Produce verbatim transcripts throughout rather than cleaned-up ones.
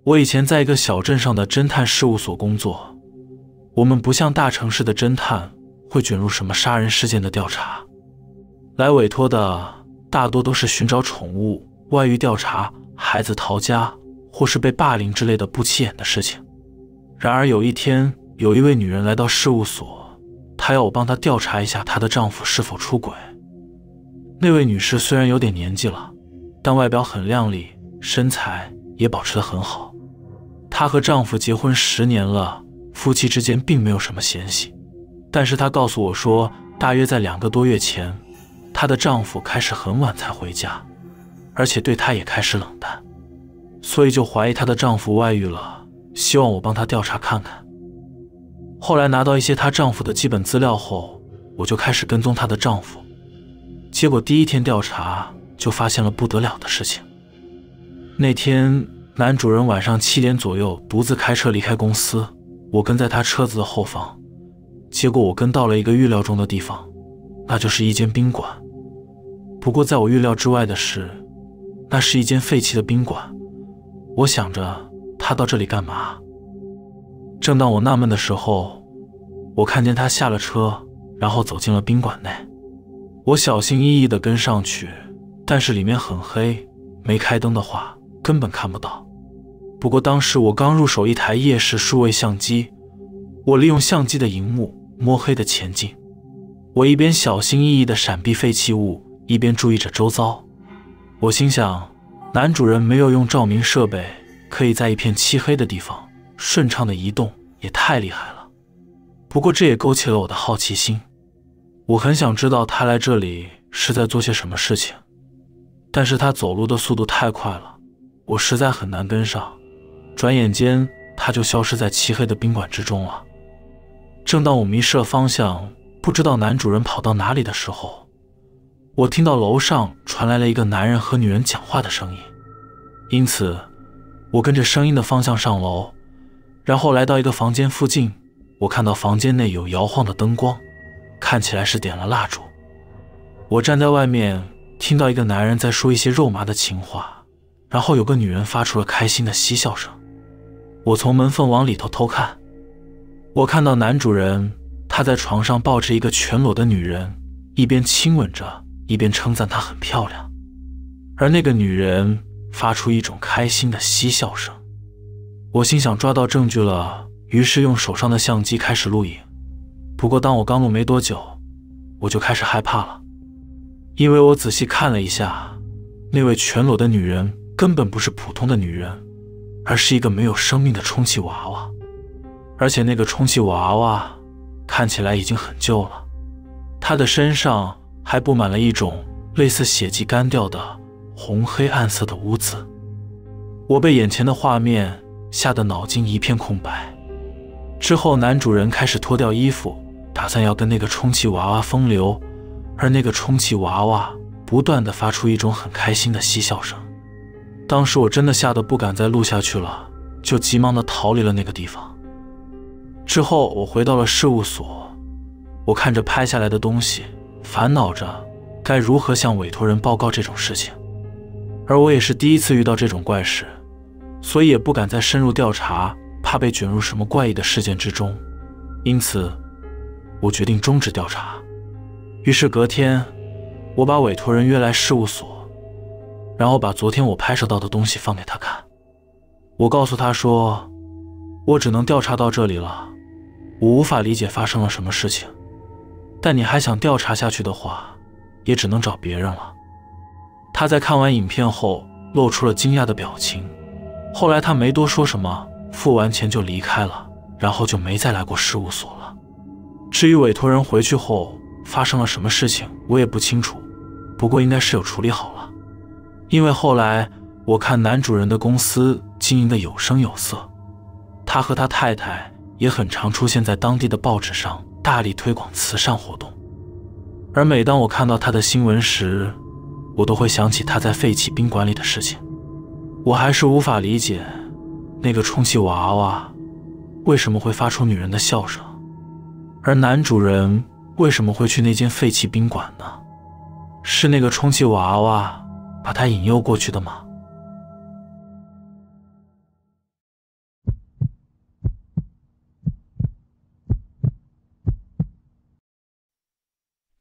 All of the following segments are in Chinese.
我以前在一个小镇上的侦探事务所工作，我们不像大城市的侦探会卷入什么杀人事件的调查，来委托的大多都是寻找宠物、外遇调查、孩子逃家或是被霸凌之类的不起眼的事情。然而有一天，有一位女人来到事务所，她要我帮她调查一下她的丈夫是否出轨。那位女士虽然有点年纪了，但外表很靓丽，身材也保持得很好。她和丈夫结婚十年了，夫妻之间并没有什么嫌隙。但是她告诉我说，大约在两个多月前，她的丈夫开始很晚才回家，而且对她也开始冷淡，所以就怀疑她的丈夫外遇了，希望我帮她调查看看。后来拿到一些她丈夫的基本资料后，我就开始跟踪她的丈夫。结果第一天调查就发现了不得了的事情。那天男主人晚上七点左右独自开车离开公司，我跟在他车子的后方。结果我跟到了一个预料中的地方，那就是一间宾馆。不过在我预料之外的是，那是一间废弃的宾馆。我想着他到这里干嘛？正当我纳闷的时候，我看见他下了车，然后走进了宾馆内。我小心翼翼地跟上去，但是里面很黑，没开灯的话根本看不到。不过当时我刚入手一台夜视数位相机，我利用相机的荧幕摸黑的前进。我一边小心翼翼地闪避废弃物，一边注意着周遭。我心想，男主人没有用照明设备，可以在一片漆黑的地方顺畅地移动，也太厉害了。不过这也勾起了我的好奇心，我很想知道他来这里是在做些什么事情。但是他走路的速度太快了，我实在很难跟上。转眼间他就消失在漆黑的宾馆之中了。正当我迷失了方向，不知道男主人跑到哪里的时候，我听到楼上传来了一个男人和女人讲话的声音。因此我跟着声音的方向上楼，然后来到一个房间附近，我看到房间内有摇晃的灯光，看起来是点了蜡烛。我站在外面，听到一个男人在说一些肉麻的情话，然后有个女人发出了开心的嬉笑声。我从门缝往里头偷看，我看到男主人他在床上抱着一个全裸的女人，一边亲吻着，一边称赞她很漂亮，而那个女人发出一种开心的嬉笑声。我心想抓到证据了，于是用手上的相机开始录影。不过当我刚录没多久，我就开始害怕了，因为我仔细看了一下，那位全裸的女人根本不是普通的女人，而是一个没有生命的充气娃娃。而且那个充气娃娃看起来已经很旧了，她的身上还布满了一种类似血迹干掉的红黑暗色的污渍。我被眼前的画面吓得脑筋一片空白。之后男主人开始脱掉衣服，打算要跟那个充气娃娃风流，而那个充气娃娃不断地发出一种很开心的嬉笑声。当时我真的吓得不敢再录下去了，就急忙地逃离了那个地方。之后我回到了事务所，我看着拍下来的东西，烦恼着该如何向委托人报告这种事情。而我也是第一次遇到这种怪事，所以也不敢再深入调查，怕被卷入什么怪异的事件之中。因此我决定终止调查。于是隔天我把委托人约来事务所，然后把昨天我拍摄到的东西放给他看。我告诉他说，我只能调查到这里了，我无法理解发生了什么事情，但你还想调查下去的话，也只能找别人了。他在看完影片后露出了惊讶的表情，后来他没多说什么，付完钱就离开了，然后就没再来过事务所了。至于委托人回去后发生了什么事情，我也不清楚，不过应该是有处理好了。因为后来我看男主人的公司经营的有声有色，他和他太太也很常出现在当地的报纸上，大力推广慈善活动。而每当我看到他的新闻时，我都会想起他在废弃宾馆里的事情。我还是无法理解那个充气娃娃为什么会发出女人的笑声，而男主人为什么会去那间废弃宾馆呢？是那个充气娃娃把他引诱过去的吗？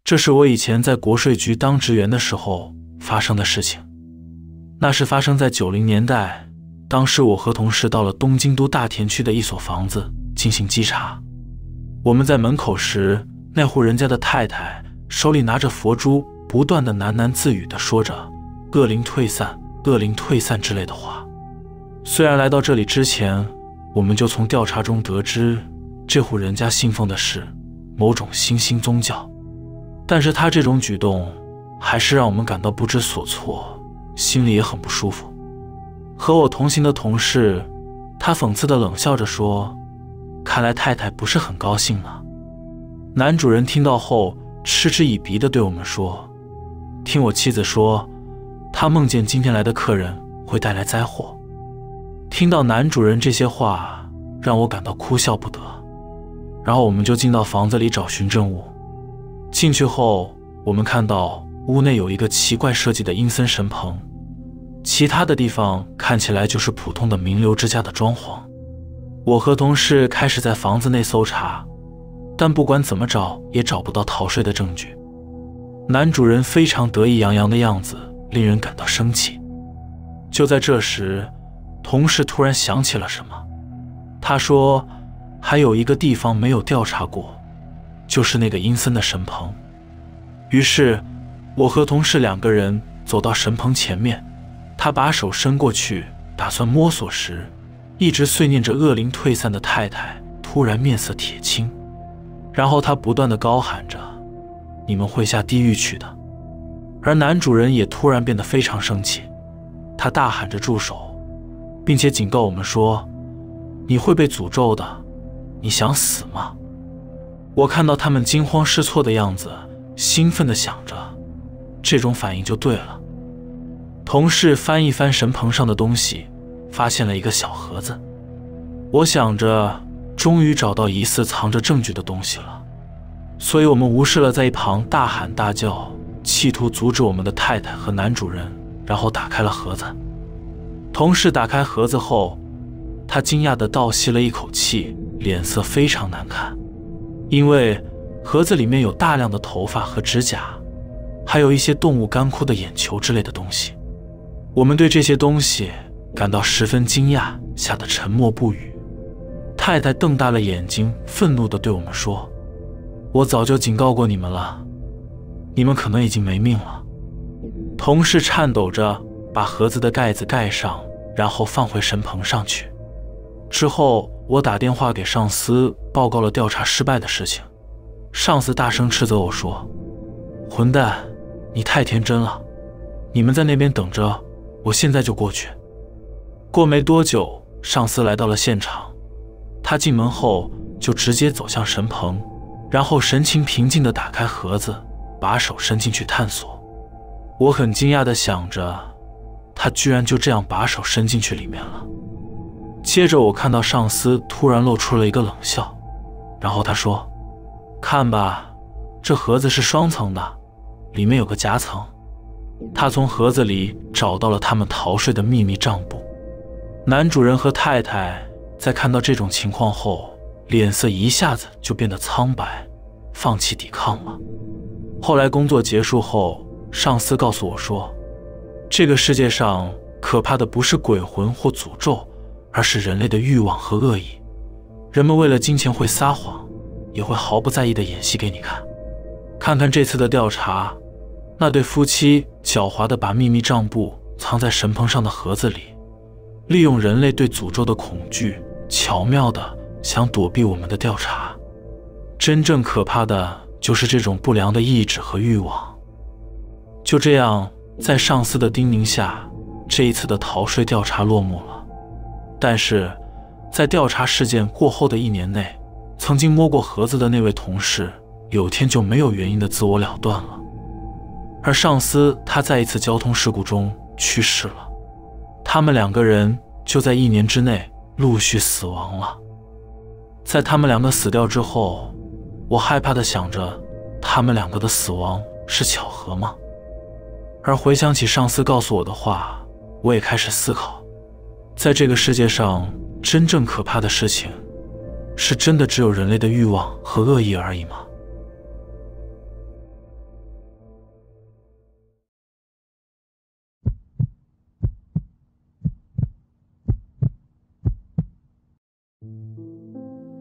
这是我以前在国税局当职员的时候发生的事情。那是发生在九零年代，当时我和同事到了东京都大田区的一所房子进行稽查。我们在门口时，那户人家的太太手里拿着佛珠，不断的喃喃自语地说着“恶灵退散，恶灵退散”之类的话。虽然来到这里之前，我们就从调查中得知，这户人家信奉的是某种新兴宗教，但是他这种举动还是让我们感到不知所措，心里也很不舒服。和我同行的同事，他讽刺地冷笑着说：“看来太太不是很高兴呢。”男主人听到后，嗤之以鼻地对我们说：“听我妻子说，她梦见今天来的客人会带来灾祸。”听到男主人这些话，让我感到哭笑不得。然后我们就进到房子里找寻证物。进去后，我们看到屋内有一个奇怪设计的阴森神棚，其他的地方看起来就是普通的名流之家的装潢。我和同事开始在房子内搜查，但不管怎么找也找不到逃税的证据。男主人非常得意洋洋的样子令人感到生气。就在这时，同事突然想起了什么，他说还有一个地方没有调查过，就是那个阴森的神棚。于是我和同事两个人走到神棚前面，他把手伸过去打算摸索时，一直碎念着恶灵退散的太太突然面色铁青，然后他不断地高喊着：“你们会下地狱去的。”而男主人也突然变得非常生气，他大喊着住手，并且警告我们说：“你会被诅咒的，你想死吗？”我看到他们惊慌失措的样子，兴奋地想着，这种反应就对了。同事翻一翻神棚上的东西，发现了一个小盒子。我想着，终于找到疑似藏着证据的东西了，所以我们无视了在一旁大喊大叫，企图阻止我们的太太和男主人，然后打开了盒子。同事打开盒子后，他惊讶地倒吸了一口气，脸色非常难看，因为盒子里面有大量的头发和指甲，还有一些动物干枯的眼球之类的东西。我们对这些东西感到十分惊讶，吓得沉默不语。太太瞪大了眼睛，愤怒地对我们说：“我早就警告过你们了，你们可能已经没命了。”同事颤抖着把盒子的盖子盖上，然后放回神棚上去。之后，我打电话给上司报告了调查失败的事情。上司大声斥责我说：“混蛋，你太天真了！你们在那边等着，我现在就过去。”过没多久，上司来到了现场。他进门后就直接走向神棚，然后神情平静地打开盒子，把手伸进去探索。我很惊讶地想着，他居然就这样把手伸进去里面了。接着我看到上司突然露出了一个冷笑，然后他说：“看吧，这盒子是双层的，里面有个夹层。”他从盒子里找到了他们逃税的秘密账簿。男主人和太太在看到这种情况后，脸色一下子就变得苍白，放弃抵抗了。后来工作结束后，上司告诉我说，这个世界上可怕的不是鬼魂或诅咒，而是人类的欲望和恶意。人们为了金钱会撒谎，也会毫不在意地演戏给你看。看看这次的调查，那对夫妻狡猾地把秘密账簿藏在神棚上的盒子里，利用人类对诅咒的恐惧，巧妙地想躲避我们的调查。真正可怕的就是这种不良的意志和欲望。就这样，在上司的叮咛下，这一次的逃税调查落幕了。但是，在调查事件过后的一年内，曾经摸过盒子的那位同事，有天就没有原因的自我了断了。而上司他在一次交通事故中去世了，他们两个人就在一年之内陆续死亡了。在他们两个死掉之后，我害怕地想着，他们两个的死亡是巧合吗？而回想起上司告诉我的话，我也开始思考，在这个世界上，真正可怕的事情，是真的只有人类的欲望和恶意而已吗？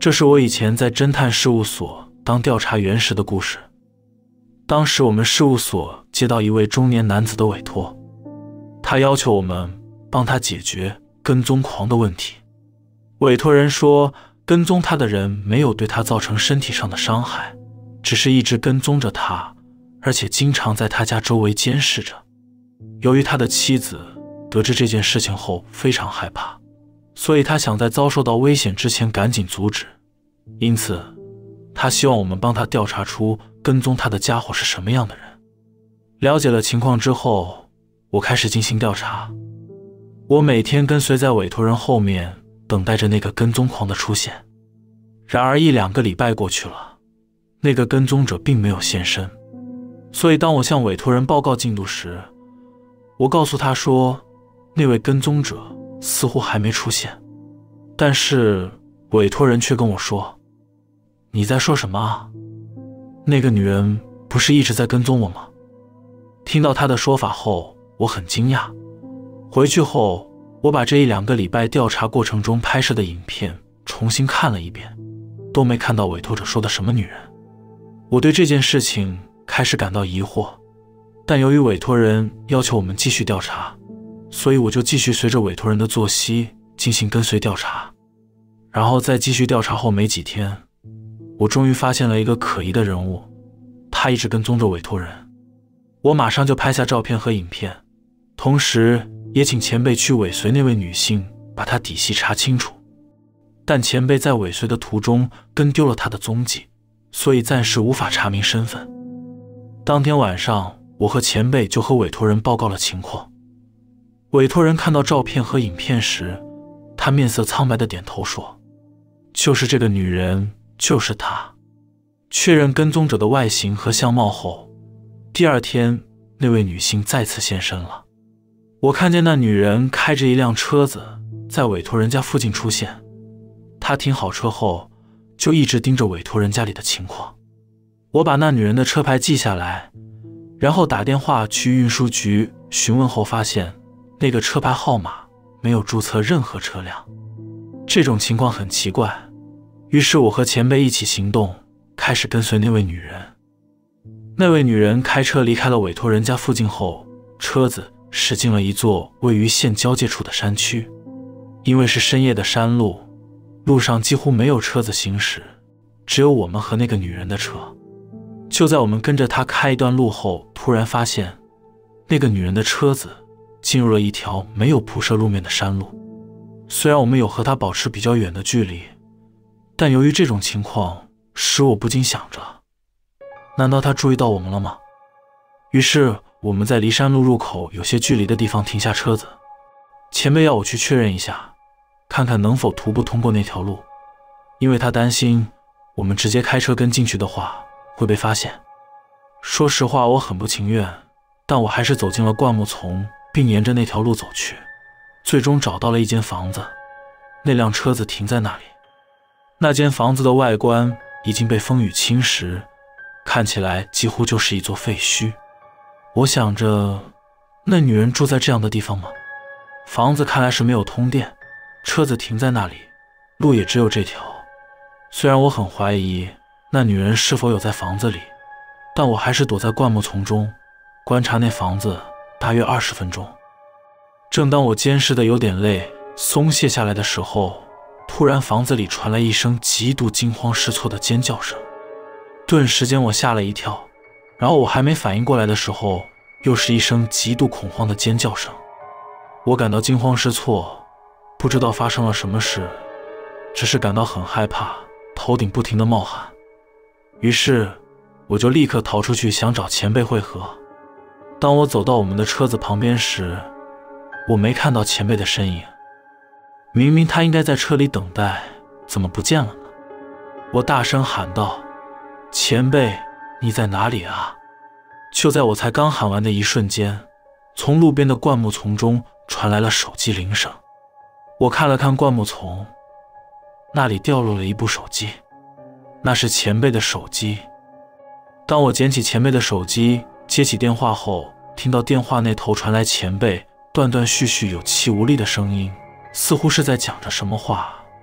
这是我以前在侦探事务所当调查员时的故事。当时我们事务所接到一位中年男子的委托，他要求我们帮他解决跟踪狂的问题。委托人说，跟踪他的人没有对他造成身体上的伤害，只是一直跟踪着他，而且经常在他家周围监视着。由于他的妻子得知这件事情后非常害怕，所以他想在遭受到危险之前赶紧阻止，因此他希望我们帮他调查出跟踪他的家伙是什么样的人。了解了情况之后，我开始进行调查。我每天跟随在委托人后面，等待着那个跟踪狂的出现。然而一两个礼拜过去了，那个跟踪者并没有现身。所以当我向委托人报告进度时，我告诉他说，那位跟踪者似乎还没出现。但是委托人却跟我说，你在说什么啊？那个女人不是一直在跟踪我吗？听到他的说法后，我很惊讶。回去后，我把这一两个礼拜调查过程中拍摄的影片重新看了一遍，都没看到委托者说的什么女人。我对这件事情开始感到疑惑，但由于委托人要求我们继续调查，所以我就继续随着委托人的作息进行跟随调查。然后在继续调查后没几天，我终于发现了一个可疑的人物，他一直跟踪着委托人。我马上就拍下照片和影片，同时也请前辈去尾随那位女性，把她底细查清楚。但前辈在尾随的途中跟丢了她的踪迹，所以暂时无法查明身份。当天晚上，我和前辈就和委托人报告了情况。委托人看到照片和影片时，他面色苍白地点头说，就是这个女人，就是她。确认跟踪者的外形和相貌后，第二天那位女性再次现身了。我看见那女人开着一辆车子在委托人家附近出现，她停好车后就一直盯着委托人家里的情况。我把那女人的车牌记下来，然后打电话去运输局询问后发现，那个车牌号码没有注册任何车辆。这种情况很奇怪，于是我和前辈一起行动，开始跟随那位女人。那位女人开车离开了委托人家附近后，车子驶进了一座位于县交界处的山区。因为是深夜的山路，路上几乎没有车子行驶，只有我们和那个女人的车。就在我们跟着她开一段路后，突然发现那个女人的车子进入了一条没有铺设路面的山路。虽然我们有和她保持比较远的距离，但由于这种情况，使我不禁想着，难道她注意到我们了吗？于是我们在离山路入口有些距离的地方停下车子，前辈要我去确认一下，看看能否徒步通过那条路，因为他担心我们直接开车跟进去的话会被发现。说实话，我很不情愿，但我还是走进了灌木丛，并沿着那条路走去，最终找到了一间房子。那辆车子停在那里。那间房子的外观已经被风雨侵蚀，看起来几乎就是一座废墟。我想着，那女人住在这样的地方吗？房子看来是没有通电，车子停在那里，路也只有这条。虽然我很怀疑那女人是否有在房子里，但我还是躲在灌木丛中观察那房子大约二十分钟。正当我监视的有点累，松懈下来的时候，突然房子里传来一声极度惊慌失措的尖叫声。顿时间我吓了一跳，然后我还没反应过来的时候，又是一声极度恐慌的尖叫声。我感到惊慌失措，不知道发生了什么事，只是感到很害怕，头顶不停地冒汗。于是我就立刻逃出去，想找前辈会合。当我走到我们的车子旁边时，我没看到前辈的身影。明明他应该在车里等待，怎么不见了呢？我大声喊道：“前辈，你在哪里啊？”就在我才刚喊完的一瞬间，从路边的灌木丛中传来了手机铃声。我看了看灌木丛，那里掉落了一部手机，那是前辈的手机。当我捡起前辈的手机，接起电话后，听到电话那头传来前辈断断续续、有气无力的声音，似乎是在讲着什么话，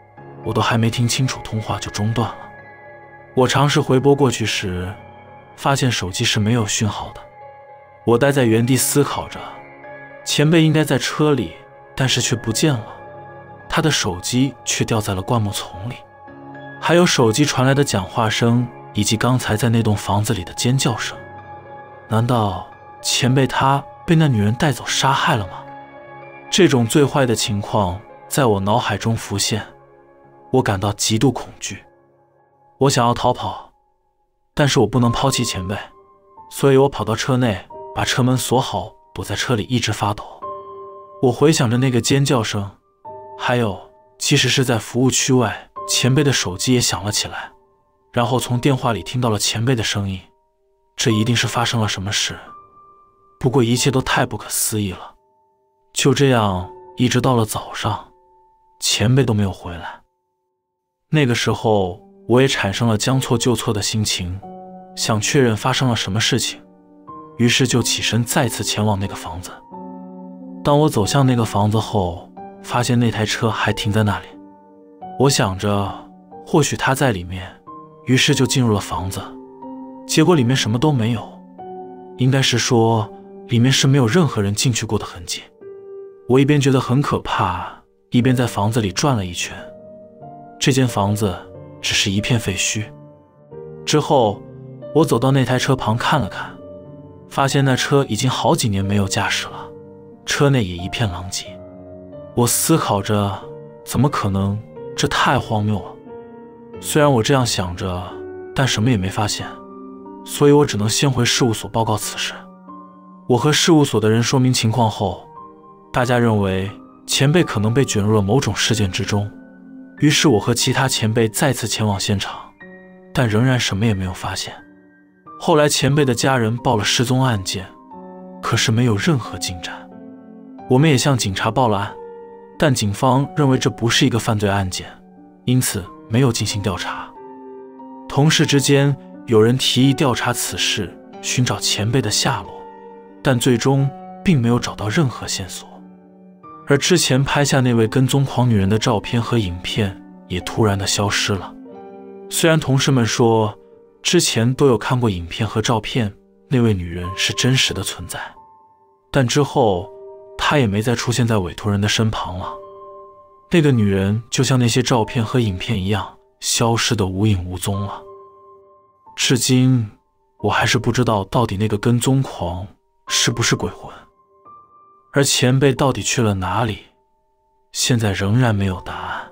我都还没听清楚，通话就中断了。我尝试回拨过去时，发现手机是没有讯号的。我待在原地思考着，前辈应该在车里，但是却不见了。他的手机却掉在了灌木丛里，还有手机传来的讲话声，以及刚才在那栋房子里的尖叫声。难道前辈他被那女人带走杀害了吗？这种最坏的情况在我脑海中浮现，我感到极度恐惧。我想要逃跑，但是我不能抛弃前辈，所以我跑到车内，把车门锁好，躲在车里一直发抖。我回想着那个尖叫声，还有即使是在服务区外，前辈的手机也响了起来，然后从电话里听到了前辈的声音。这一定是发生了什么事，不过一切都太不可思议了。就这样一直到了早上，前辈都没有回来。那个时候我也产生了将错就错的心情，想确认发生了什么事情，于是就起身再次前往那个房子。当我走向那个房子后，发现那台车还停在那里。我想着或许他在里面，于是就进入了房子。结果里面什么都没有，应该是说里面是没有任何人进去过的痕迹。我一边觉得很可怕，一边在房子里转了一圈。这间房子只是一片废墟。之后我走到那台车旁看了看，发现那车已经好几年没有驾驶了，车内也一片狼藉。我思考着，怎么可能？这太荒谬了。虽然我这样想着，但什么也没发现，所以我只能先回事务所报告此事。我和事务所的人说明情况后，大家认为前辈可能被卷入了某种事件之中，于是我和其他前辈再次前往现场，但仍然什么也没有发现。后来前辈的家人报了失踪案件，可是没有任何进展。我们也向警察报了案，但警方认为这不是一个犯罪案件，因此没有进行调查。同事之间有人提议调查此事，寻找前辈的下落，但最终并没有找到任何线索。而之前拍下那位跟踪狂女人的照片和影片也突然的消失了。虽然同事们说之前都有看过影片和照片，那位女人是真实的存在，但之后她也没再出现在委托人的身旁了。那个女人就像那些照片和影片一样，消失得无影无踪了。至今我还是不知道到底那个跟踪狂是不是鬼魂，而前辈到底去了哪里，现在仍然没有答案。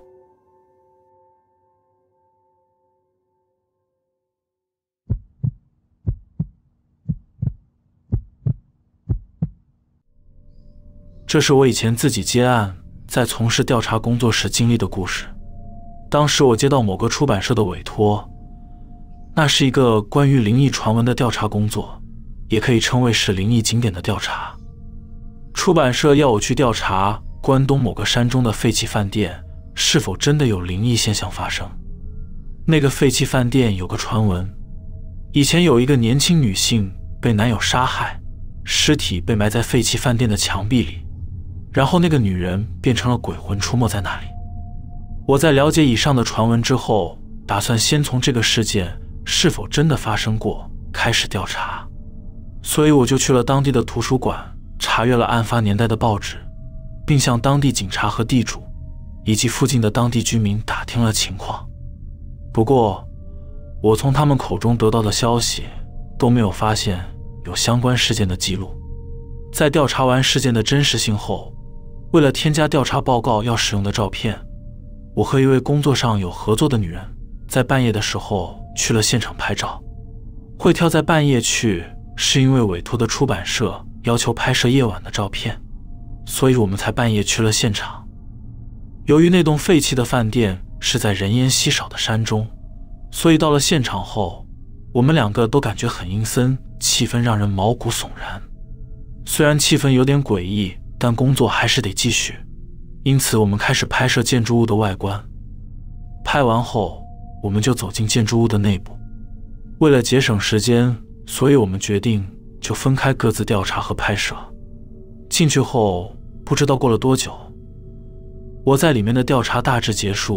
这是我以前自己接案，在从事调查工作时经历的故事。当时我接到某个出版社的委托，那是一个关于灵异传闻的调查工作，也可以称为是灵异景点的调查。出版社要我去调查关东某个山中的废弃饭店是否真的有灵异现象发生。那个废弃饭店有个传闻，以前有一个年轻女性被男友杀害，尸体被埋在废弃饭店的墙壁里，然后那个女人变成了鬼魂出没在那里。我在了解以上的传闻之后，打算先从这个事件是否真的发生过开始调查，所以我就去了当地的图书馆，查阅了案发年代的报纸，并向当地警察和地主以及附近的当地居民打听了情况。不过我从他们口中得到的消息都没有发现有相关事件的记录。在调查完事件的真实性后，为了添加调查报告要使用的照片，我和一位工作上有合作的女人在半夜的时候去了现场拍照。会挑在半夜去，是因为委托的出版社要求拍摄夜晚的照片，所以我们才半夜去了现场。由于那栋废弃的饭店是在人烟稀少的山中，所以到了现场后，我们两个都感觉很阴森，气氛让人毛骨悚然。虽然气氛有点诡异，但工作还是得继续，因此我们开始拍摄建筑物的外观。拍完后，我们就走进建筑物的内部。为了节省时间，所以我们决定就分开各自调查和拍摄。进去后，不知道过了多久，我在里面的调查大致结束，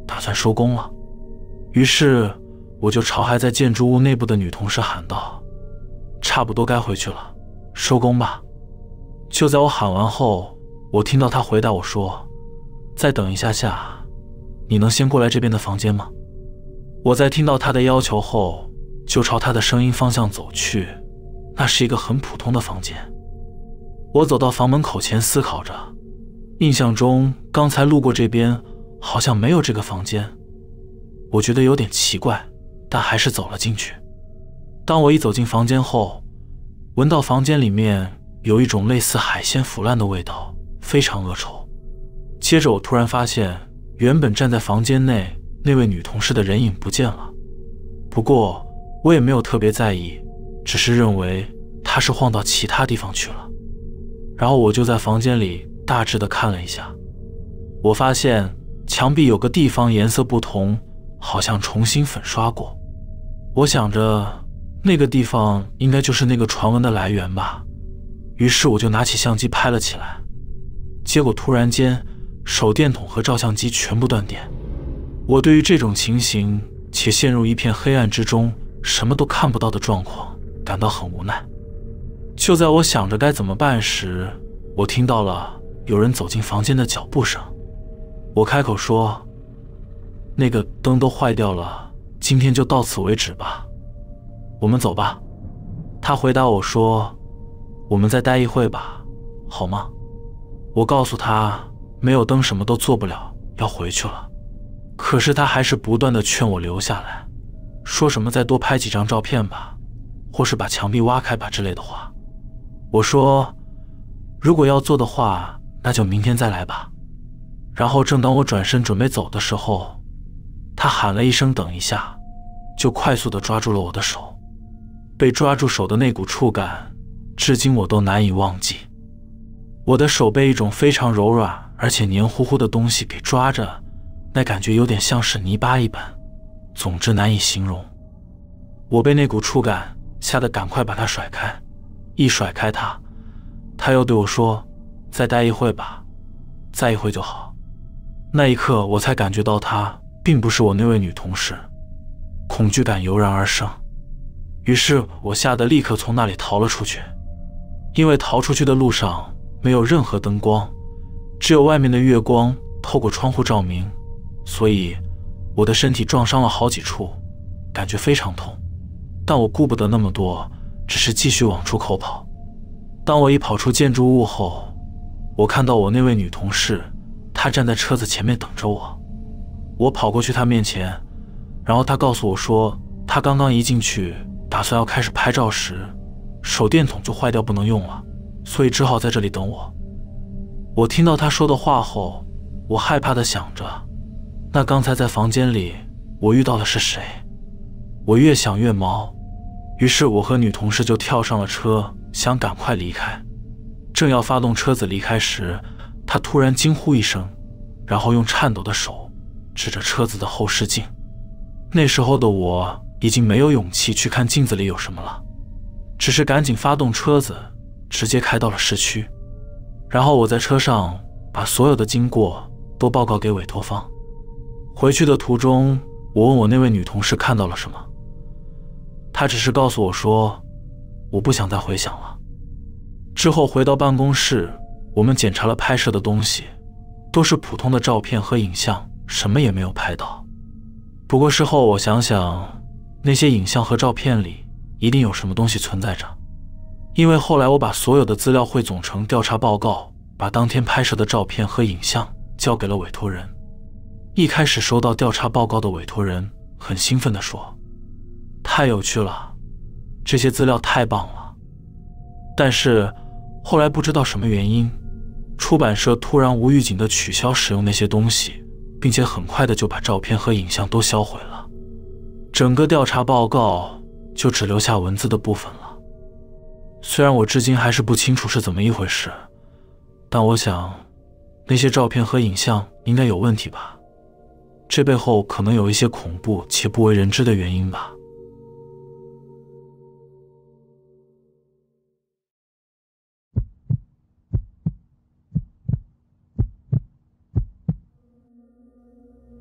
打算收工了。于是我就朝还在建筑物内部的女同事喊道：差不多该回去了，收工吧。就在我喊完后，我听到她回答我说：再等一下下，你能先过来这边的房间吗？我在听到她的要求后，就朝她的声音方向走去。那是一个很普通的房间。我走到房门口前思考着，印象中刚才路过这边好像没有这个房间，我觉得有点奇怪，但还是走了进去。当我一走进房间后，闻到房间里面有一种类似海鲜腐烂的味道，非常恶臭。接着我突然发现，原本站在房间内那位女同事的人影不见了。不过我也没有特别在意，只是认为她是晃到其他地方去了。然后我就在房间里大致的看了一下，我发现墙壁有个地方颜色不同，好像重新粉刷过。我想着那个地方应该就是那个传闻的来源吧，于是我就拿起相机拍了起来。结果突然间，手电筒和照相机全部断电。我对于这种情形且陷入一片黑暗之中，什么都看不到的状况感到很无奈。就在我想着该怎么办时，我听到了有人走进房间的脚步声。我开口说：那个灯都坏掉了，今天就到此为止吧，我们走吧。他回答我说：我们再待一会吧，好吗？我告诉他没有灯什么都做不了，要回去了。可是他还是不断地劝我留下来，说什么再多拍几张照片吧，或是把墙壁挖开吧之类的话。我说如果要做的话，那就明天再来吧。然后正当我转身准备走的时候，他喊了一声等一下，就快速地抓住了我的手。被抓住手的那股触感，至今我都难以忘记。我的手被一种非常柔软而且黏糊糊的东西给抓着，那感觉有点像是泥巴一般，总之难以形容。我被那股触感吓得赶快把它甩开，一甩开它，他又对我说：再待一会吧，再一会就好。那一刻我才感觉到她并不是我那位女同事，恐惧感油然而生。于是我吓得立刻从那里逃了出去。因为逃出去的路上没有任何灯光，只有外面的月光透过窗户照明，所以我的身体撞伤了好几处，感觉非常痛。但我顾不得那么多，只是继续往出口跑。当我一跑出建筑物后，我看到我那位女同事，她站在车子前面等着我。我跑过去她面前，然后她告诉我说，她刚刚一进去打算要开始拍照时，手电筒就坏掉不能用了，所以只好在这里等我。我听到她说的话后，我害怕地想着，那刚才在房间里我遇到的是谁？我越想越毛，于是我和女同事就跳上了车，想赶快离开。正要发动车子离开时，她突然惊呼一声，然后用颤抖的手指着车子的后视镜。那时候的我已经没有勇气去看镜子里有什么了，只是赶紧发动车子，直接开到了市区。然后我在车上把所有的经过都报告给委托方。回去的途中，我问我那位女同事看到了什么，她只是告诉我说，我不想再回想了。之后回到办公室，我们检查了拍摄的东西，都是普通的照片和影像，什么也没有拍到。不过事后我想想，那些影像和照片里一定有什么东西存在着，因为后来我把所有的资料汇总成调查报告，把当天拍摄的照片和影像交给了委托人。一开始收到调查报告的委托人很兴奋地说，太有趣了，这些资料太棒了。但是后来不知道什么原因，出版社突然无预警地取消使用那些东西，并且很快的就把照片和影像都销毁了。整个调查报告就只留下文字的部分了。虽然我至今还是不清楚是怎么一回事，但我想那些照片和影像应该有问题吧，这背后可能有一些恐怖且不为人知的原因吧。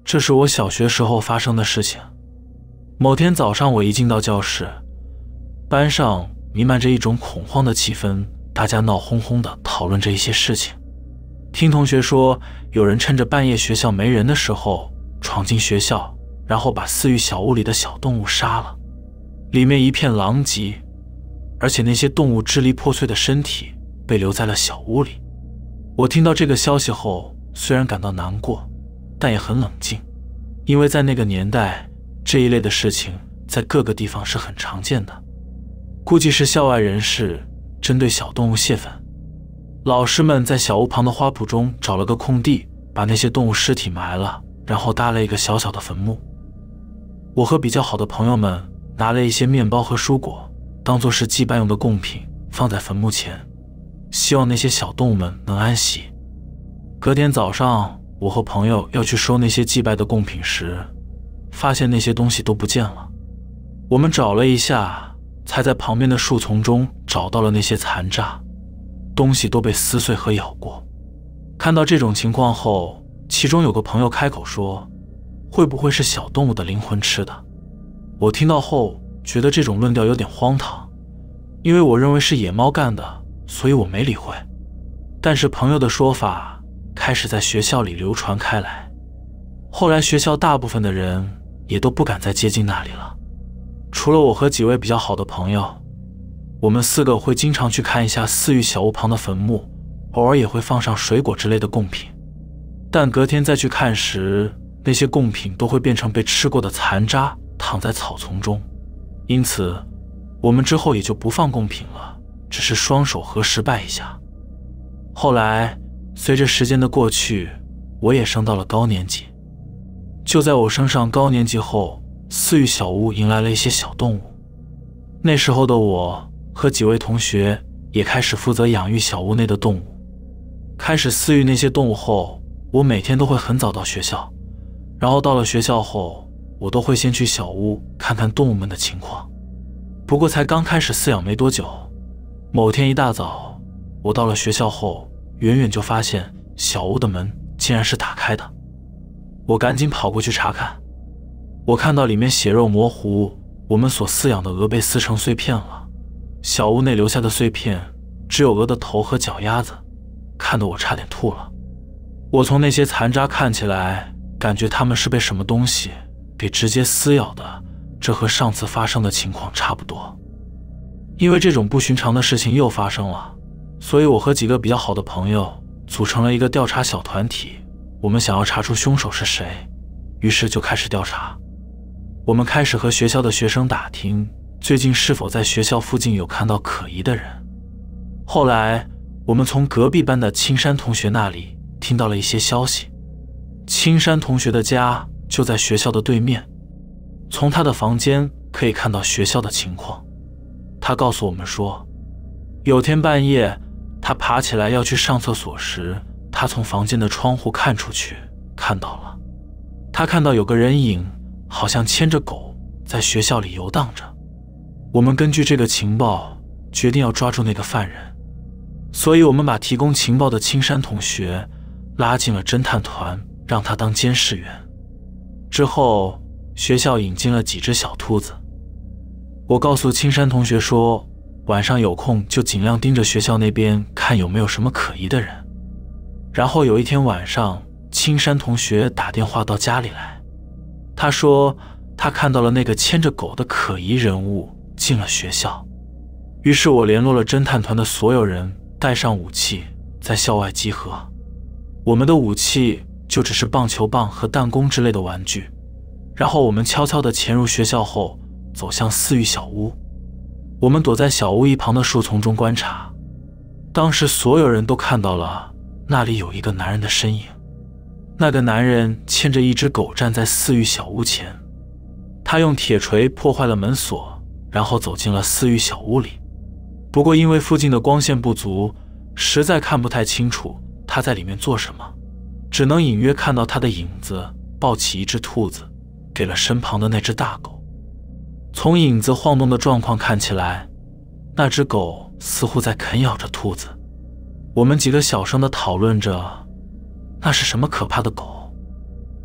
这是我小学时候发生的事情。某天早上，我一进到教室，班上弥漫着一种恐慌的气氛，大家闹哄哄地讨论着一些事情。听同学说，有人趁着半夜学校没人的时候闯进学校，然后把饲育小屋里的小动物杀了，里面一片狼藉，而且那些动物支离破碎的身体被留在了小屋里。我听到这个消息后，虽然感到难过，但也很冷静，因为在那个年代，这一类的事情在各个地方是很常见的。估计是校外人士针对小动物泄愤，老师们在小屋旁的花圃中找了个空地，把那些动物尸体埋了，然后搭了一个小小的坟墓。我和比较好的朋友们拿了一些面包和蔬果，当作是祭拜用的贡品，放在坟墓前，希望那些小动物们能安息。隔天早上，我和朋友要去收那些祭拜的贡品时，发现那些东西都不见了。我们找了一下，才在旁边的树丛中找到了那些残渣，东西都被撕碎和咬过。看到这种情况后，其中有个朋友开口说，会不会是小动物的灵魂吃的？我听到后觉得这种论调有点荒唐，因为我认为是野猫干的，所以我没理会。但是朋友的说法开始在学校里流传开来，后来学校大部分的人也都不敢再接近那里了。除了我和几位比较好的朋友，我们四个会经常去看一下饲育小屋旁的坟墓，偶尔也会放上水果之类的贡品。但隔天再去看时，那些贡品都会变成被吃过的残渣，躺在草丛中。因此，我们之后也就不放贡品了，只是双手合十拜一下。后来，随着时间的过去，我也升到了高年级。就在我升上高年级后，饲育小屋迎来了一些小动物。那时候的我和几位同学也开始负责养育小屋内的动物。开始饲育那些动物后，我每天都会很早到学校，然后到了学校后，我都会先去小屋看看动物们的情况。不过才刚开始饲养没多久，某天一大早，我到了学校后，远远就发现小屋的门竟然是打开的。我赶紧跑过去查看，我看到里面血肉模糊，我们所饲养的鹅被撕成碎片了。小屋内留下的碎片只有鹅的头和脚丫子，看得我差点吐了。我从那些残渣看起来，感觉它们是被什么东西给直接撕咬的，这和上次发生的情况差不多。因为这种不寻常的事情又发生了，所以我和几个比较好的朋友组成了一个调查小团体，我们想要查出凶手是谁，于是就开始调查。我们开始和学校的学生打听，最近是否在学校附近有看到可疑的人。后来，我们从隔壁班的青山同学那里听到了一些消息。青山同学的家就在学校的对面，从他的房间可以看到学校的情况。他告诉我们说，有天半夜，他爬起来要去上厕所时，他从房间的窗户看出去，看到了。他看到有个人影，好像牵着狗在学校里游荡着。我们根据这个情报，决定要抓住那个犯人，所以我们把提供情报的青山同学拉进了侦探团，让他当监视员。之后，学校引进了几只小兔子。我告诉青山同学说，晚上有空就尽量盯着学校那边看有没有什么可疑的人。然后有一天晚上，青山同学打电话到家里来，他说他看到了那个牵着狗的可疑人物进了学校。于是我联络了侦探团的所有人，带上武器，在校外集合。我们的武器就只是棒球棒和弹弓之类的玩具。然后我们悄悄地潜入学校后，走向饲育小屋。我们躲在小屋一旁的树丛中观察。当时所有人都看到了那里有一个男人的身影。那个男人牵着一只狗站在饲育小屋前，他用铁锤破坏了门锁，然后走进了饲育小屋里。不过因为附近的光线不足，实在看不太清楚他在里面做什么，只能隐约看到他的影子抱起一只兔子，给了身旁的那只大狗。从影子晃动的状况看起来，那只狗似乎在啃咬着兔子。我们几个小声地讨论着，那是什么可怕的狗？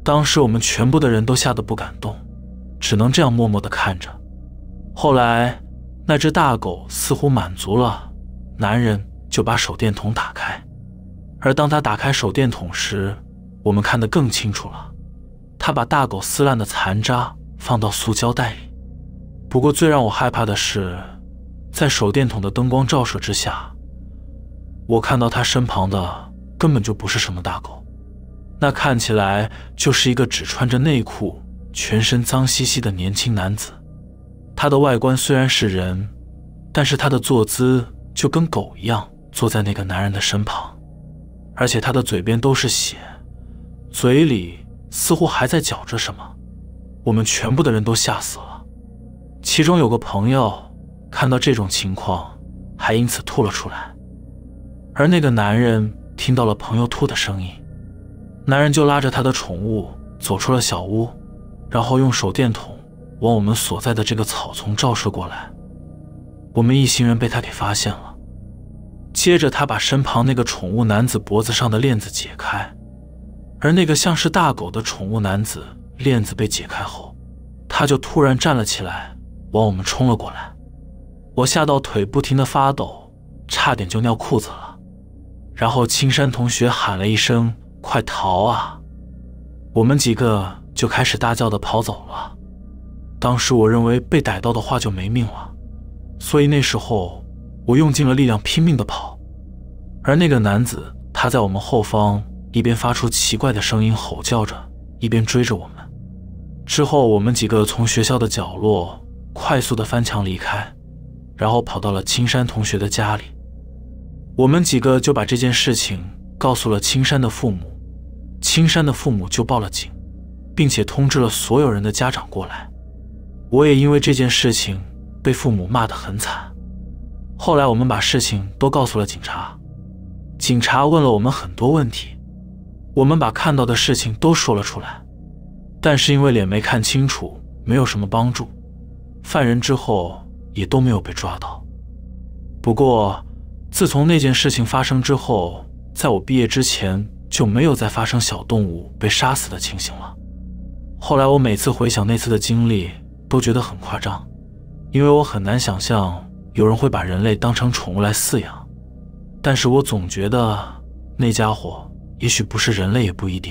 当时我们全部的人都吓得不敢动，只能这样默默地看着。后来那只大狗似乎满足了，男人就把手电筒打开，而当他打开手电筒时，我们看得更清楚了。他把大狗撕烂的残渣放到塑胶袋里。不过最让我害怕的是，在手电筒的灯光照射之下，我看到他身旁的根本就不是什么大狗，那看起来就是一个只穿着内裤、全身脏兮兮的年轻男子。他的外观虽然是人，但是他的坐姿就跟狗一样坐在那个男人的身旁，而且他的嘴边都是血，嘴里似乎还在嚼着什么。我们全部的人都吓死了，其中有个朋友看到这种情况，还因此吐了出来。而那个男人听到了朋友吐的声音，男人就拉着他的宠物走出了小屋，然后用手电筒往我们所在的这个草丛照射过来。我们一行人被他给发现了。接着他把身旁那个宠物男子脖子上的链子解开，而那个像是大狗的宠物男子链子被解开后，他就突然站了起来，往我们冲了过来。我吓到腿不停地发抖，差点就尿裤子了。然后青山同学喊了一声快逃啊，我们几个就开始大叫地跑走了。当时我认为被逮到的话就没命了，所以那时候我用尽了力量拼命地跑。而那个男子他在我们后方一边发出奇怪的声音吼叫着，一边追着我们。之后我们几个从学校的角落快速地翻墙离开，然后跑到了青山同学的家里。我们几个就把这件事情告诉了青山的父母，青山的父母就报了警，并且通知了所有人的家长过来。我也因为这件事情被父母骂得很惨。后来我们把事情都告诉了警察，警察问了我们很多问题，我们把看到的事情都说了出来，但是因为脸没看清楚，没有什么帮助，犯人之后也都没有被抓到。不过自从那件事情发生之后，在我毕业之前就没有再发生小动物被杀死的情形了。后来我每次回想那次的经历都觉得很夸张，因为我很难想象有人会把人类当成宠物来饲养，但是我总觉得那家伙也许不是人类也不一定。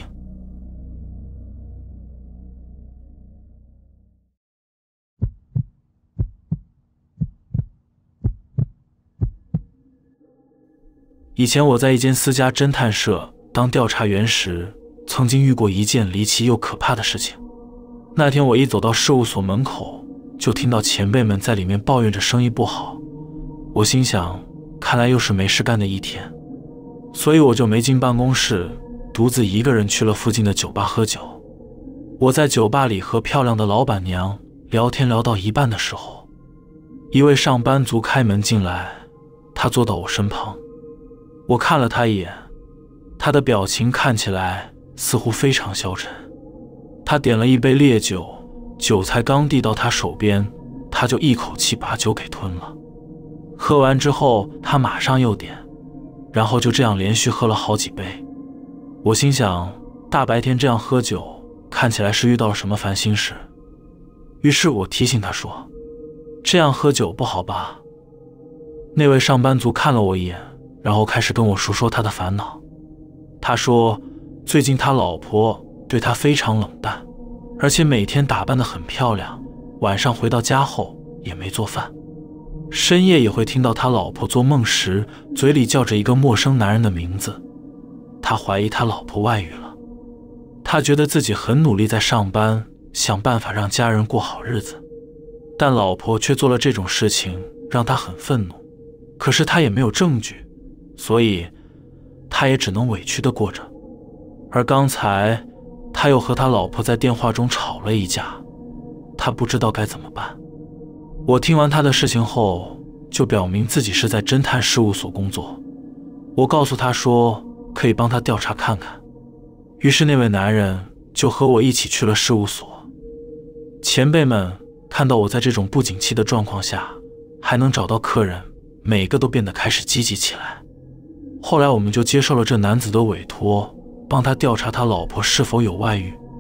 以前我在一间私家侦探社当调查员时，曾经遇过一件离奇又可怕的事情。那天我一走到事务所门口，就听到前辈们在里面抱怨着生意不好。我心想，看来又是没事干的一天，所以我就没进办公室，独自一个人去了附近的酒吧喝酒。我在酒吧里和漂亮的老板娘聊天，聊到一半的时候，一位上班族开门进来，他坐到我身旁。我看了他一眼，他的表情看起来似乎非常消沉。他点了一杯烈酒，酒才刚递到他手边，他就一口气把酒给吞了。喝完之后，他马上又点，然后就这样连续喝了好几杯。我心想，大白天这样喝酒，看起来是遇到了什么烦心事。于是我提醒他说，这样喝酒不好吧？那位上班族看了我一眼，然后开始跟我述说他的烦恼。他说，最近他老婆对他非常冷淡，而且每天打扮得很漂亮，晚上回到家后也没做饭，深夜也会听到他老婆做梦时嘴里叫着一个陌生男人的名字。他怀疑他老婆外遇了。他觉得自己很努力在上班，想办法让家人过好日子，但老婆却做了这种事情，让他很愤怒。可是他也没有证据，所以他也只能委屈地过着。而刚才他又和他老婆在电话中吵了一架，他不知道该怎么办。我听完他的事情后，就表明自己是在侦探事务所工作。我告诉他说可以帮他调查看看。于是那位男人就和我一起去了事务所。前辈们看到我在这种不景气的状况下还能找到客人，每个都变得开始积极起来。后来我们就接受了这男子的委托，帮他调查他老婆是否有外遇，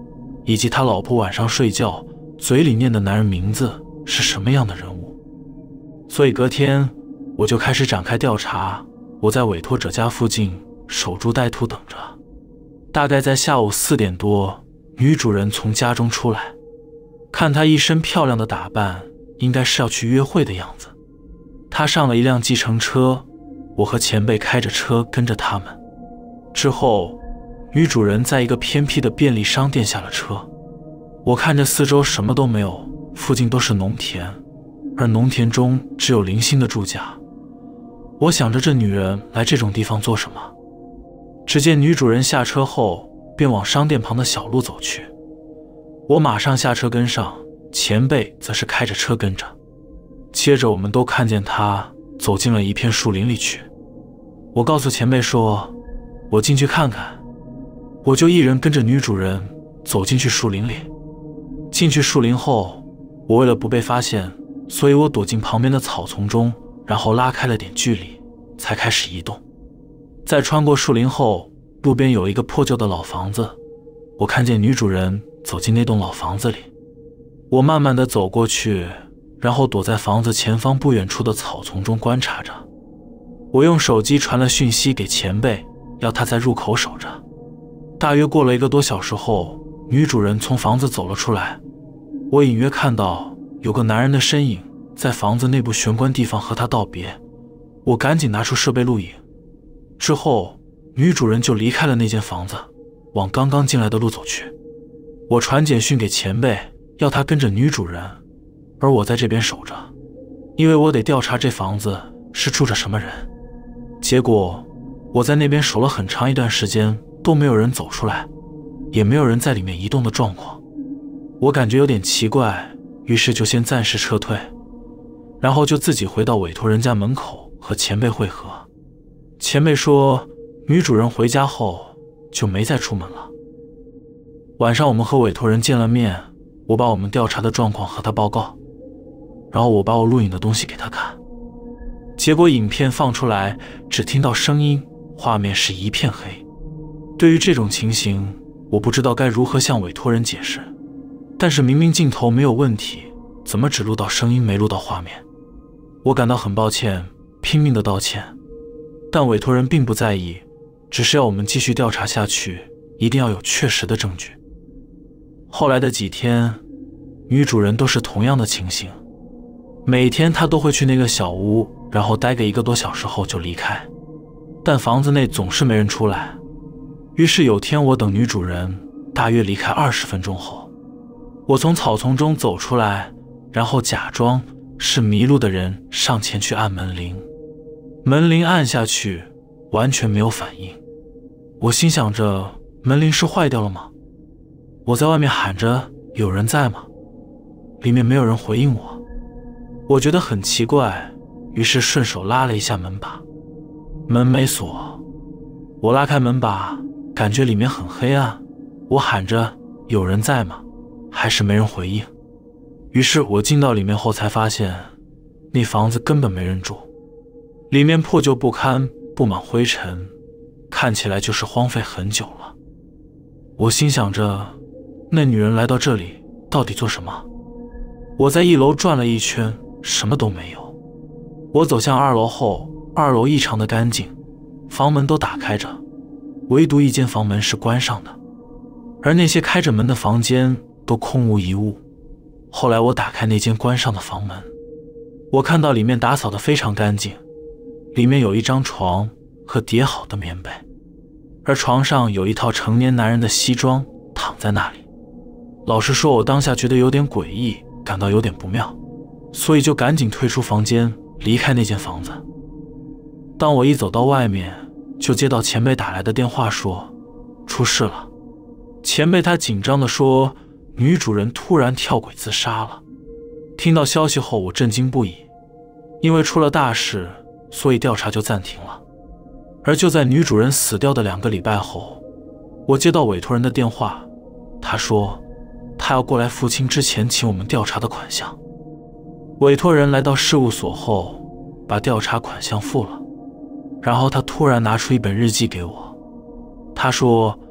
以及他老婆晚上睡觉嘴里念的男人名字是什么样的人物。所以隔天我就开始展开调查。我在委托者家附近守株待兔等着。大概在下午四点多，女主人从家中出来，看她一身漂亮的打扮，应该是要去约会的样子。她上了一辆计程车，我和前辈开着车跟着他们。之后女主人在一个偏僻的便利商店下了车。我看着四周什么都没有，附近都是农田，而农田中只有零星的住家。我想着这女人来这种地方做什么。只见女主人下车后便往商店旁的小路走去，我马上下车跟上，前辈则是开着车跟着。接着我们都看见她走进了一片树林里去。我告诉前辈说，我进去看看。我就一人跟着女主人走进去树林里。进去树林后，我为了不被发现，所以我躲进旁边的草丛中，然后拉开了点距离，才开始移动。在穿过树林后，路边有一个破旧的老房子，我看见女主人走进那栋老房子里。我慢慢地走过去，然后躲在房子前方不远处的草丛中观察着。我用手机传了讯息给前辈，要他在入口守着。大约过了一个多小时后，女主人从房子走了出来。我隐约看到有个男人的身影在房子内部玄关地方和她道别。我赶紧拿出设备录影。之后女主人就离开了那间房子，往刚刚进来的路走去。我传简讯给前辈，要他跟着女主人，而我在这边守着，因为我得调查这房子是住着什么人。结果我在那边守了很长一段时间，都没有人走出来，也没有人在里面移动的状况。我感觉有点奇怪，于是就先暂时撤退，然后就自己回到委托人家门口和前辈会合。前辈说女主人回家后就没再出门了。晚上我们和委托人见了面，我把我们调查的状况和他报告，然后我把我录影的东西给他看。结果影片放出来，只听到声音，画面是一片黑。对于这种情形，我不知道该如何向委托人解释，但是明明镜头没有问题，怎么只录到声音没录到画面？我感到很抱歉，拼命的道歉，但委托人并不在意，只是要我们继续调查下去，一定要有确实的证据。后来的几天，女主人都是同样的情形，每天她都会去那个小屋，然后待个一个多小时后就离开，但房子内总是没人出来。于是有天我等女主人大约离开二十分钟后，我从草丛中走出来，然后假装是迷路的人上前去按门铃。门铃按下去完全没有反应，我心想着门铃是坏掉了吗？我在外面喊着有人在吗？里面没有人回应我，我觉得很奇怪，于是顺手拉了一下门把，门没锁。我拉开门把，感觉里面很黑暗，我喊着有人在吗？还是没人回应。于是我进到里面后才发现，那房子根本没人住，里面破旧不堪，布满灰尘，看起来就是荒废很久了。我心想着，那女人来到这里到底做什么？我在一楼转了一圈，什么都没有。我走向二楼后，二楼异常的干净，房门都打开着，唯独一间房门是关上的，而那些开着门的房间都空无一物。后来我打开那间关上的房门，我看到里面打扫得非常干净，里面有一张床和叠好的棉被，而床上有一套成年男人的西装躺在那里。老实说，我当下觉得有点诡异，感到有点不妙，所以就赶紧退出房间，离开那间房子。当我一走到外面，就接到前辈打来的电话说出事了。前辈他紧张地说，女主人突然跳轨自杀了。听到消息后，我震惊不已，因为出了大事，所以调查就暂停了。而就在女主人死掉的两个礼拜后，我接到委托人的电话，他说他要过来付清之前请我们调查的款项。委托人来到事务所后，把调查款项付了，然后他突然拿出一本日记给我，他说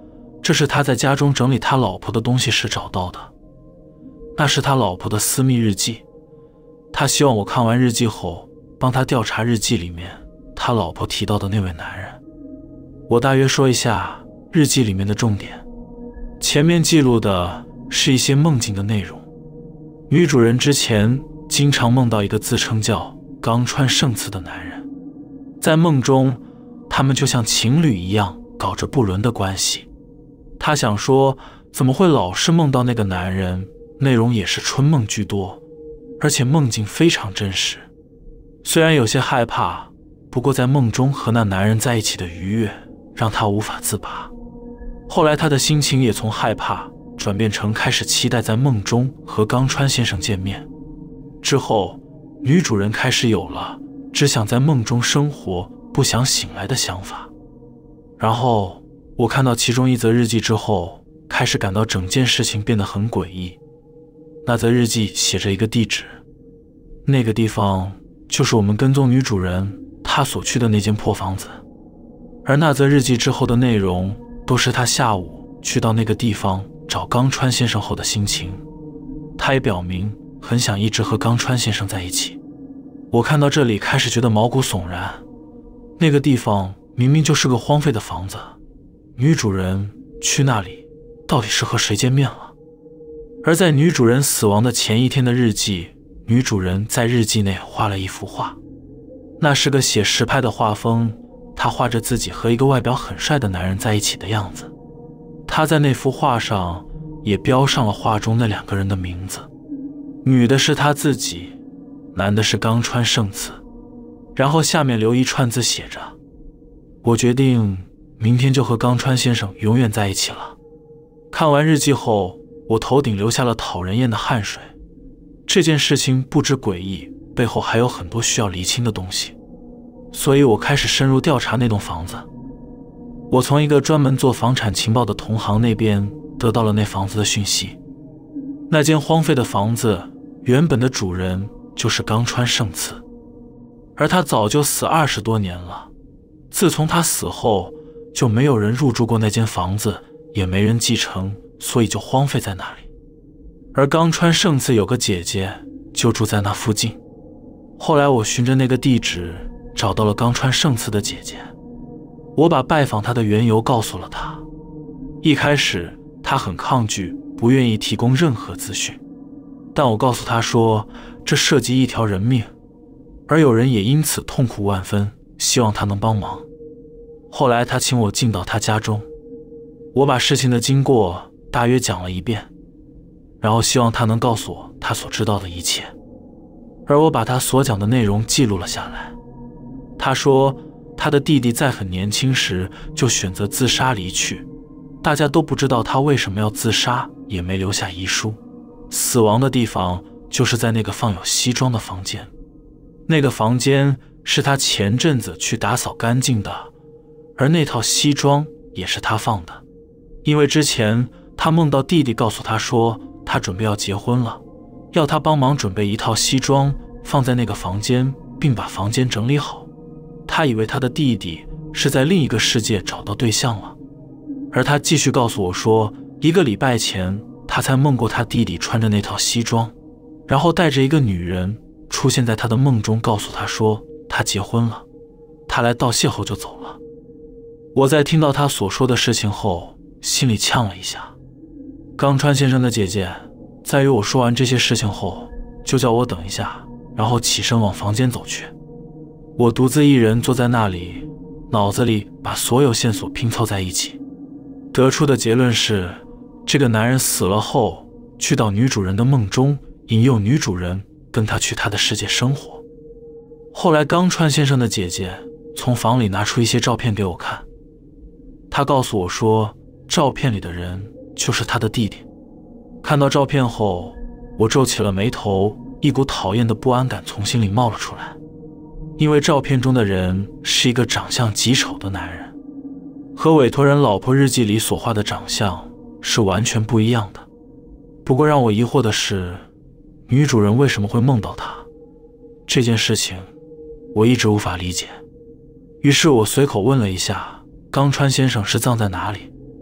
这是他在家中整理他老婆的东西时找到的，那是他老婆的私密日记。他希望我看完日记后帮他调查日记里面他老婆提到的那位男人。我大约说一下日记里面的重点，前面记录的是一些梦境的内容。女主人之前经常梦到一个自称叫冈川圣次的男人，在梦中他们就像情侣一样搞着不伦的关系。她想说怎么会老是梦到那个男人，内容也是春梦居多，而且梦境非常真实。虽然有些害怕，不过在梦中和那男人在一起的愉悦让她无法自拔。后来她的心情也从害怕转变成开始期待在梦中和冈川先生见面。之后女主人开始有了只想在梦中生活不想醒来的想法。然后我看到其中一则日记之后，开始感到整件事情变得很诡异。那则日记写着一个地址，那个地方就是我们跟踪女主人她所去的那间破房子。而那则日记之后的内容都是她下午去到那个地方找冈川先生后的心情。她也表明很想一直和冈川先生在一起。我看到这里开始觉得毛骨悚然，那个地方明明就是个荒废的房子，女主人去那里到底是和谁见面了？而在女主人死亡的前一天的日记，女主人在日记内画了一幅画，那是个写实派的画风，她画着自己和一个外表很帅的男人在一起的样子。她在那幅画上也标上了画中那两个人的名字，女的是她自己，男的是冈川圣次。然后下面留一串字写着：我决定明天就和冈川先生永远在一起了。看完日记后，我头顶流下了讨人厌的汗水。这件事情不止诡异，背后还有很多需要厘清的东西，所以我开始深入调查那栋房子。我从一个专门做房产情报的同行那边得到了那房子的讯息。那间荒废的房子原本的主人就是冈川圣次，而他早就死二十多年了。自从他死后，就没有人入住过那间房子，也没人继承，所以就荒废在那里。而冈川圣次有个姐姐就住在那附近。后来我循着那个地址找到了冈川圣次的姐姐，我把拜访她的缘由告诉了她。一开始她很抗拒，不愿意提供任何资讯，但我告诉她说这涉及一条人命，而有人也因此痛苦万分，希望她能帮忙。后来她请我进到她家中，我把事情的经过大约讲了一遍，然后希望她能告诉我她所知道的一切。而我把她所讲的内容记录了下来。她说她的弟弟在很年轻时就选择自杀离去，大家都不知道他为什么要自杀，也没留下遗书。死亡的地方就是在那个放有西装的房间，那个房间是他前阵子去打扫干净的，而那套西装也是他放的。因为之前他梦到弟弟告诉他说他准备要结婚了，要他帮忙准备一套西装放在那个房间，并把房间整理好。他以为他的弟弟是在另一个世界找到对象了。而他继续告诉我说，一个礼拜前他才梦过他弟弟穿着那套西装，然后带着一个女人出现在他的梦中，告诉他说他结婚了，他来道谢后就走了。我在听到他所说的事情后，心里呛了一下。冈川先生的姐姐在与我说完这些事情后，就叫我等一下，然后起身往房间走去。我独自一人坐在那里，脑子里把所有线索拼凑在一起，得出的结论是，这个男人死了后，去到女主人的梦中，引诱女主人跟他去他的世界生活。后来冈川先生的姐姐从房里拿出一些照片给我看，她告诉我说，照片里的人就是他的弟弟。看到照片后，我皱起了眉头，一股讨厌的不安感从心里冒了出来。因为照片中的人是一个长相极丑的男人，和委托人老婆日记里所画的长相是完全不一样的。不过让我疑惑的是，女主人为什么会梦到他？这件事情我一直无法理解。于是我随口问了一下冈川先生是葬在哪里，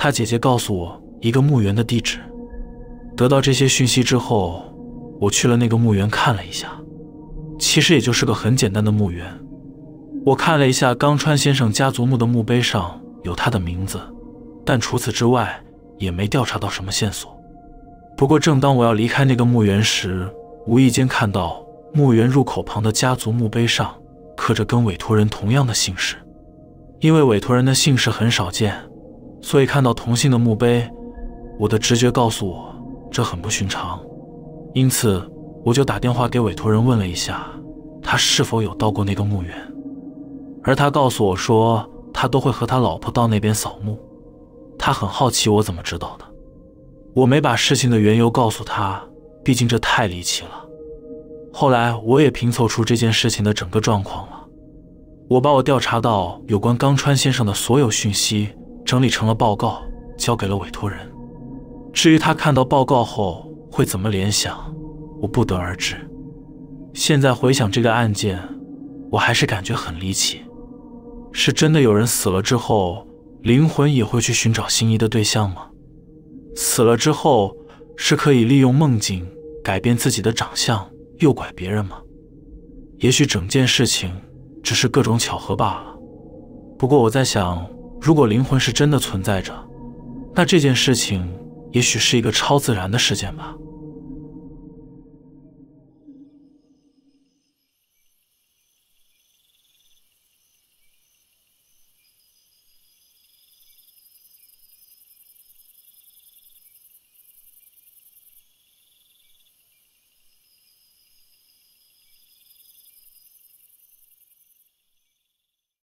他姐姐告诉我一个墓园的地址。得到这些讯息之后，我去了那个墓园看了一下，其实也就是个很简单的墓园。我看了一下冈川先生家族墓的墓碑上有他的名字，但除此之外也没调查到什么线索。不过正当我要离开那个墓园时，无意间看到墓园入口旁的家族墓碑上刻着跟委托人同样的姓氏。因为委托人的姓氏很少见，所以看到同姓的墓碑，我的直觉告诉我这很不寻常。因此我就打电话给委托人问了一下，他是否有到过那个墓园。而他告诉我说，他都会和他老婆到那边扫墓。他很好奇我怎么知道的。我没把事情的缘由告诉他，毕竟这太离奇了。后来我也拼凑出这件事情的整个状况了。我把我调查到有关冈川先生的所有讯息整理成了报告，交给了委托人。至于他看到报告后会怎么联想，我不得而知。现在回想这个案件，我还是感觉很离奇。是真的有人死了之后，灵魂也会去寻找心仪的对象吗？死了之后是可以利用梦境改变自己的长相，诱拐别人吗？也许整件事情只是各种巧合罢了。不过我在想，如果灵魂是真的存在着，那这件事情也许是一个超自然的事件吧。